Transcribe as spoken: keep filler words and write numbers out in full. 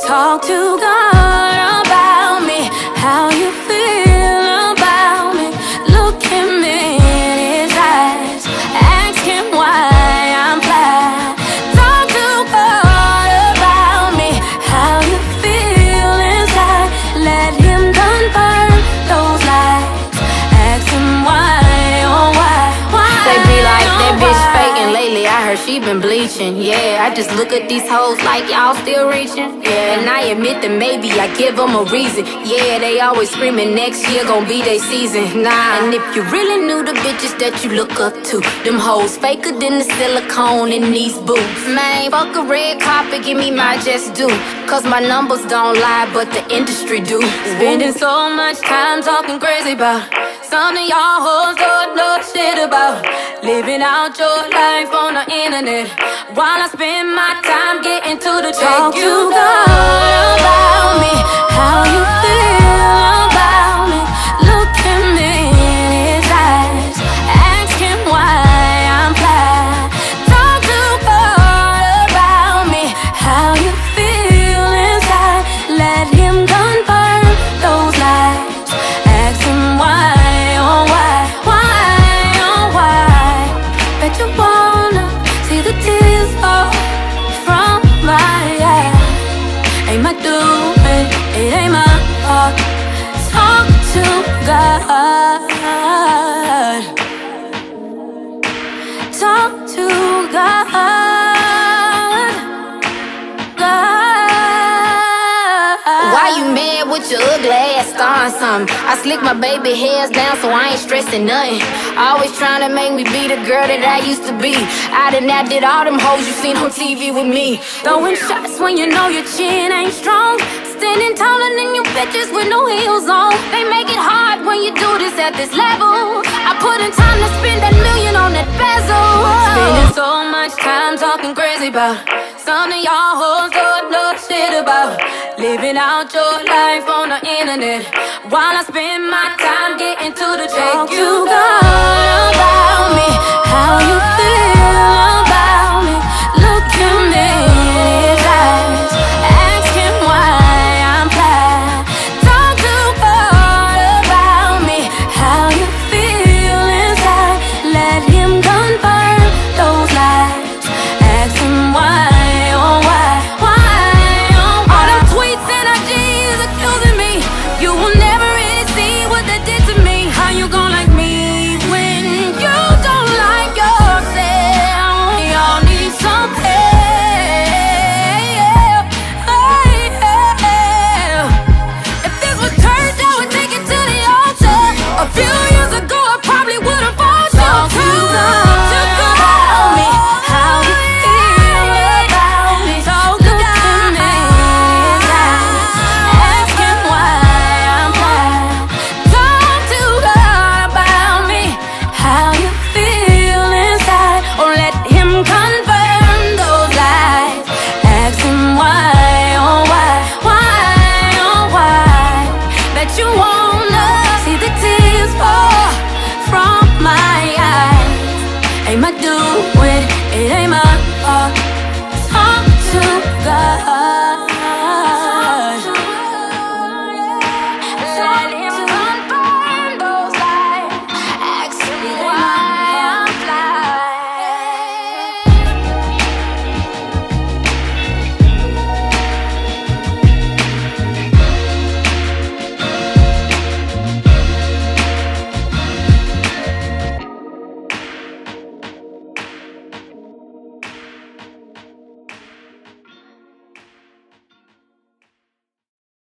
Talk to God about me, how you feel about me. Look at me in his eyes, ask him why I'm fly. Talk to God about me, how you feel inside. Let him confirm those lies, ask him why, oh why, why. They be like, that bitch faking lately, I heard she been bleaching. Yeah, I just look at these hoes like y'all still reaching. Yeah, and I admit that maybe I give them a reason. Yeah, they always screaming next year gon' be their season. Nah, and if you really knew the bitches that you look up to, them hoes faker than the silicone in these boots. Man, fuck a red carpet, give me my just due. Cause my numbers don't lie, but the industry do. Spending so much time talking crazy about something y'all hoes don't know shit about. Living out your life on the internet while I spend my time getting to the check. Talk to God about me, how you feel about me. Look at me in his eyes, ask him why I'm fly. Talk to God about me, how you feel inside. Let him confirm those lies, ask him why, oh why, why, oh why. Bet you wanna see the tears fall from my eyes. Ain't my doing, it ain't my fault. Talk to God, talk to God, God. Why you mad with your ugly ass starting something? I slick my baby hairs down so I ain't stressing nothing. Always trying to make me be the girl that I used to be. I done outdid all them hoes you seen on T V with me. Throwing shots when you know your chin ain't strong. Standing taller than you bitches with no heels on. They make it hard when you do this at this level. I put in time to spend that million on that bezel. Spending so much time talking crazy about something y'all hoes don't know shit about. Living out your life on the internet while I spend my time getting to the check. Talk to God